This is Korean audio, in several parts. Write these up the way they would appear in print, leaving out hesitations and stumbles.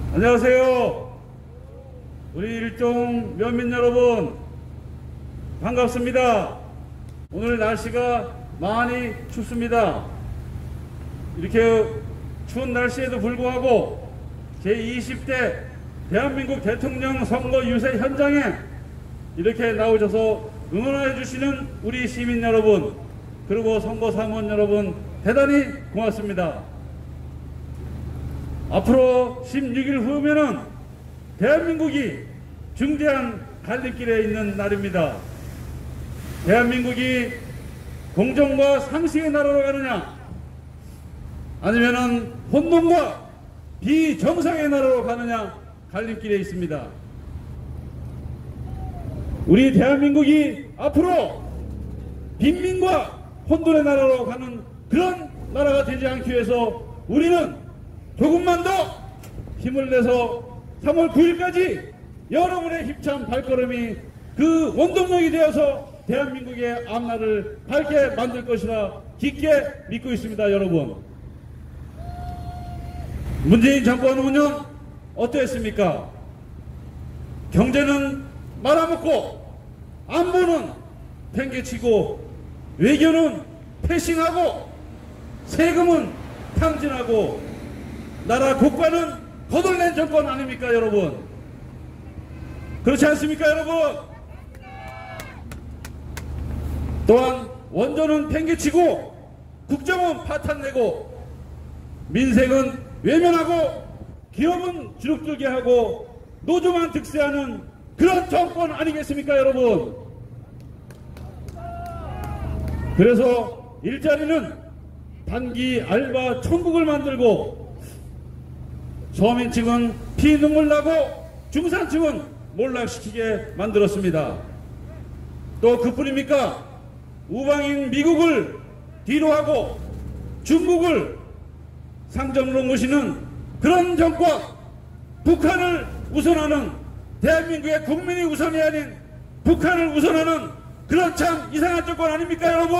안녕하세요. 우리 일동 면민 여러분, 반갑습니다. 오늘 날씨가 많이 춥습니다. 이렇게 추운 날씨에도 불구하고 제20대 대한민국 대통령 선거 유세 현장에 이렇게 나오셔서 응원해 주시는 우리 시민 여러분, 그리고 선거 사무원 여러분, 대단히 고맙습니다. 앞으로 16일 후면은 대한민국이 중대한 갈림길에 있는 날입니다. 대한민국이 공정과 상식의 나라로 가느냐, 아니면은 혼돈과 비정상의 나라로 가느냐, 갈림길에 있습니다. 우리 대한민국이 앞으로 빈민과 혼돈의 나라로 가는 그런 나라가 되지 않기 위해서 우리는 조금만 더 힘을 내서 3월 9일까지 여러분의 힘찬 발걸음이 그 원동력이 되어서 대한민국의 앞날을 밝게 만들 것이라 깊게 믿고 있습니다. 여러분, 문재인 정권 운영 어땠습니까? 경제는 말아먹고, 안보는 팽개치고, 외교는 패싱하고, 세금은 탕진하고, 나라 국가는 거덜낸 정권 아닙니까, 여러분? 그렇지 않습니까, 여러분? 또한 원조는 팽개치고, 국정은 파탄내고, 민생은 외면하고, 기업은 주눅들게 하고, 노조만 득세하는 그런 정권 아니겠습니까, 여러분? 그래서 일자리는 단기 알바 천국을 만들고, 서민층은 피눈물 나고 중산층은 몰락시키게 만들었습니다. 또 그뿐입니까? 우방인 미국을 뒤로하고 중국을 상점으로 모시는 그런 정권, 북한을 우선하는, 대한민국의 국민이 우선이 아닌 북한을 우선하는 그런 참 이상한 정권 아닙니까, 여러분?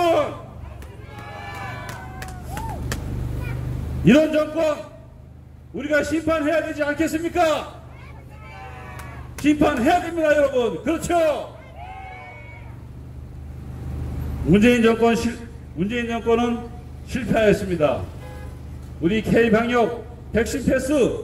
이런 정권 우리가 심판해야 되지 않겠습니까? 심판해야 됩니다, 여러분. 그렇죠? 문재인 정권은 실패하였습니다. 우리 K방역 백신 패스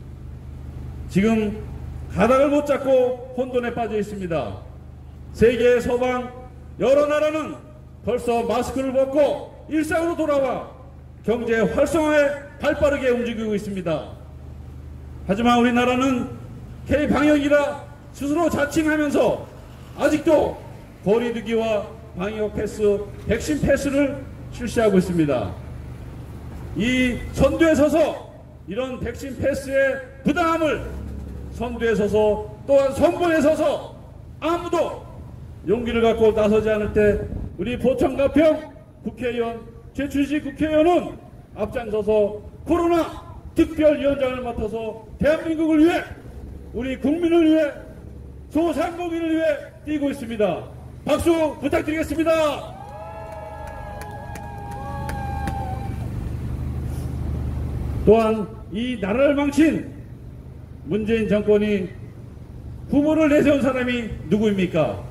지금 가닥을 못 잡고 혼돈에 빠져 있습니다. 세계의 서방 여러 나라는 벌써 마스크를 벗고 일상으로 돌아와 경제 활성화에 발빠르게 움직이고 있습니다. 하지만 우리나라는 K방역이라 스스로 자칭하면서 아직도 거리두기와 방역 패스, 백신 패스를 실시하고 있습니다. 이 선두에 서서 이런 백신 패스의 부당함을 선두에 서서, 또한 선봉에 서서 아무도 용기를 갖고 나서지 않을 때 우리 보청가평 국회의원, 최춘식 국회의원은 앞장서서 코로나 특별위원장을 맡아서 대한민국을 위해, 우리 국민을 위해, 소상공인을 위해 뛰고 있습니다. 박수 부탁드리겠습니다. 또한 이 나라를 망친 문재인 정권이 후보를 내세운 사람이 누구입니까?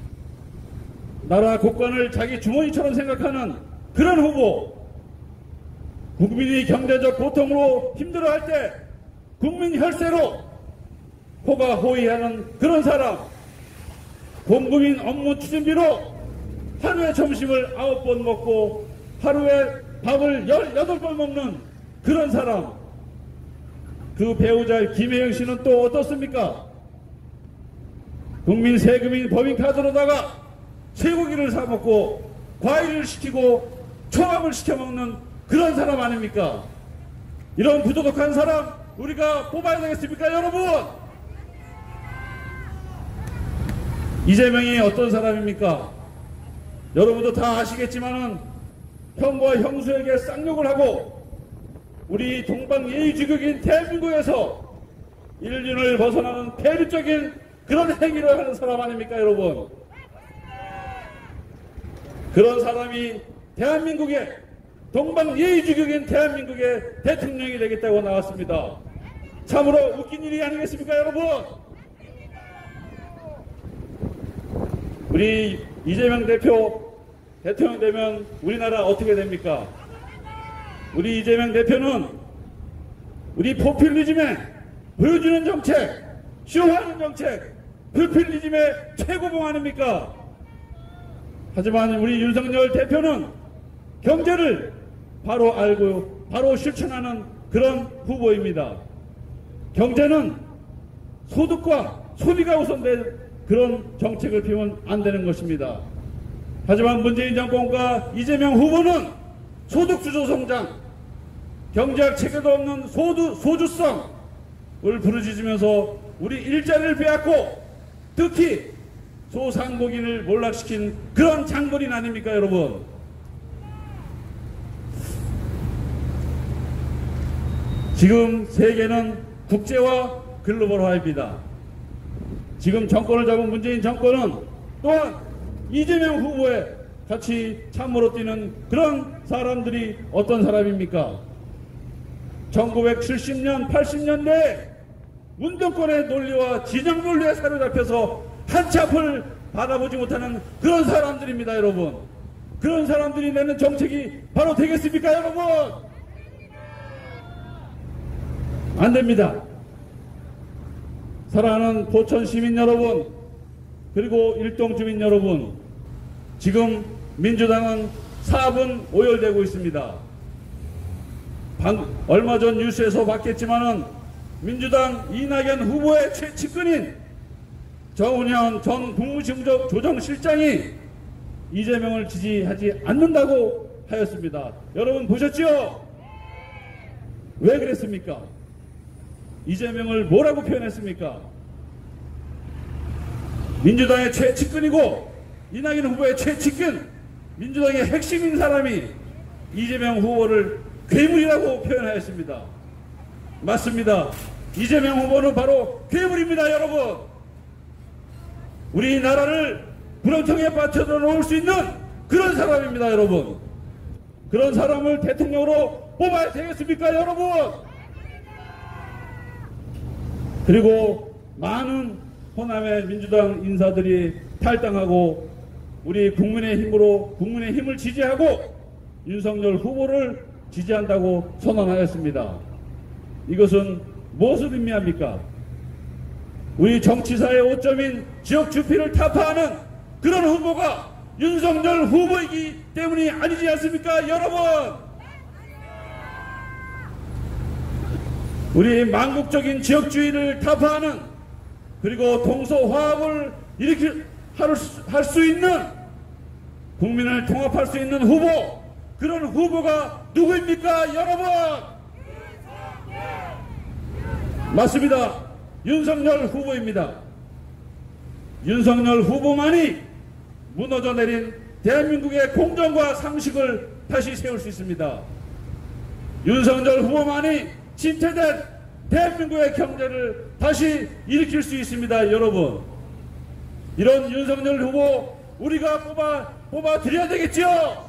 나라 국간을 자기 주머니처럼 생각하는 그런 후보, 국민이 경제적 고통으로 힘들어할 때 국민 혈세로 호가 호의하는 그런 사람, 공국민 업무 추진비로 하루에 점심을 9번 먹고 하루에 밥을 18번 먹는 그런 사람, 그 배우자 김혜영 씨는 또 어떻습니까? 국민 세금인 법인카드로다가 쇠고기를 사먹고 과일을 시키고 초밥을 시켜먹는 그런 사람 아닙니까? 이런 부도덕한 사람 우리가 뽑아야 되겠습니까, 여러분? 이재명이 어떤 사람입니까? 여러분도 다 아시겠지만은 형과 형수에게 쌍욕을 하고 우리 동방예의지국인 대한민국에서 인륜을 벗어나는 폐륜적인 그런 행위를 하는 사람 아닙니까, 여러분? 그런 사람이 대한민국의 동방예의지국인 대한민국의 대통령이 되겠다고 나왔습니다. 참으로 웃긴 일이 아니겠습니까, 여러분? 우리 이재명 대표 대통령 되면 우리나라 어떻게 됩니까? 우리 이재명 대표는 우리 포퓰리즘에 보여주는 정책, 쇼하는 정책, 포퓰리즘의 최고봉 아닙니까? 하지만 우리 윤석열 대표는 경제를 바로 알고 바로 실천하는 그런 후보입니다. 경제는 소득과 소비가 우선된 그런 정책을 피우면 안 되는 것입니다. 하지만 문재인 정권과 이재명 후보는 소득주도 성장, 경제학 체계도 없는 소주성을 부르짖으면서 우리 일자리를 빼앗고 특히 소상공인을 몰락시킨 그런 장본인 아닙니까, 여러분? 지금 세계는 국제화 글로벌화입니다. 지금 정권을 잡은 문재인 정권은 또한 이재명 후보에 같이 참으로 뛰는 그런 사람들이 어떤 사람입니까? 1970년, 80년대 문정권의 논리와 진영 논리에 사로잡혀서 한치 앞을 바라보지 못하는 그런 사람들입니다, 여러분. 그런 사람들이 내는 정책이 바로 되겠습니까, 여러분? 안 됩니다. 사랑하는 포천 시민 여러분, 그리고 일동 주민 여러분, 지금 민주당은 4분 오열되고 있습니다. 얼마 전 뉴스에서 봤겠지만은 민주당 이낙연 후보의 최측근인 정운현 전 국무조정실장이 이재명을 지지하지 않는다고 하였습니다. 여러분 보셨죠? 왜 그랬습니까? 이재명을 뭐라고 표현했습니까? 민주당의 최측근이고 이낙연 후보의 최측근, 민주당의 핵심인 사람이 이재명 후보를 괴물이라고 표현하였습니다. 맞습니다. 이재명 후보는 바로 괴물입니다, 여러분. 우리나라를 구렁텅이에 빠뜨려 놓을 수 있는 그런 사람입니다, 여러분. 그런 사람을 대통령으로 뽑아야 되겠습니까, 여러분? 그리고 많은 호남의 민주당 인사들이 탈당하고 우리 국민의 힘을 지지하고 윤석열 후보를 지지한다고 선언하였습니다. 이것은 무엇을 의미합니까? 우리 정치사의 오점인 지역 주피를 타파하는 그런 후보가 윤석열 후보이기 때문이 아니지 않습니까, 여러분? 우리 망국적인 지역주의를 타파하는, 그리고 동서화합을 할 수 있는, 국민을 통합할 수 있는 후보, 그런 후보가 누구입니까, 여러분? 맞습니다. 윤석열 후보입니다. 윤석열 후보만이 무너져 내린 대한민국의 공정과 상식을 다시 세울 수 있습니다. 윤석열 후보만이 침체된 대한민국의 경제를 다시 일으킬 수 있습니다, 여러분. 이런 윤석열 후보 우리가 뽑아드려야 되겠죠?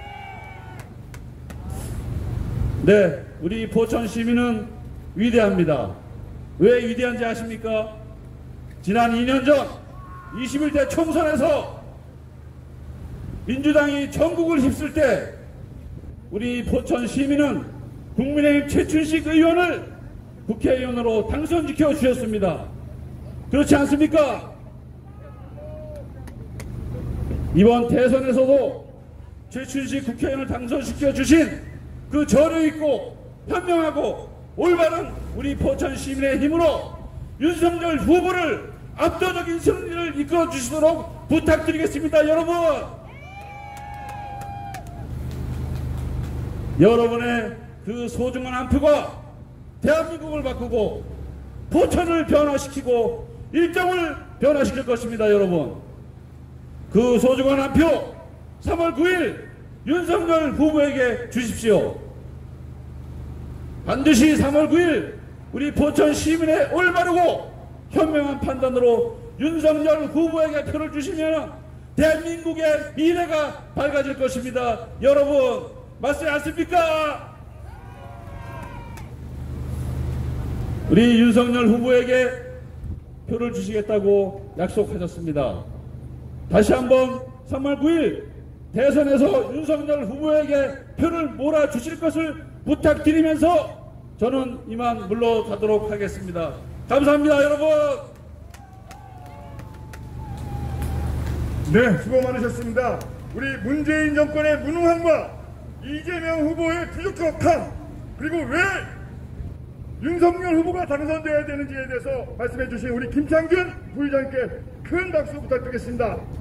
네, 우리 포천 시민은 위대합니다. 왜 위대한지 아십니까? 지난 2년 전 21대 총선에서 민주당이 전국을 휩쓸 때 우리 포천 시민은 국민의힘 최춘식 의원을 국회의원으로 당선시켜 주셨습니다. 그렇지 않습니까? 이번 대선에서도 최춘식 국회의원을 당선시켜 주신 그 저력 있고 현명하고 올바른 우리 포천 시민의 힘으로 윤석열 후보를 압도적인 승리를 이끌어 주시도록 부탁드리겠습니다, 여러분. 여러분의 그 소중한 한 표가 대한민국을 바꾸고 포천을 변화시키고 일정을 변화시킬 것입니다, 여러분. 그 소중한 한 표 3월 9일 윤석열 후보에게 주십시오. 반드시 3월 9일 우리 포천 시민의 올바르고 현명한 판단으로 윤석열 후보에게 표를 주시면 대한민국의 미래가 밝아질 것입니다. 여러분 맞지 않습니까? 우리 윤석열 후보에게 표를 주시겠다고 약속하셨습니다. 다시 한번 3월 9일 대선에서 윤석열 후보에게 표를 몰아주실 것을 부탁드리면서 저는 이만 물러가도록 하겠습니다. 감사합니다, 여러분. 네, 수고 많으셨습니다. 우리 문재인 정권의 무능함과 이재명 후보의 부족함, 그리고 왜 윤석열 후보가 당선되어야 되는지에 대해서 말씀해 주신 우리 김창균 부의장께 큰 박수 부탁드리겠습니다.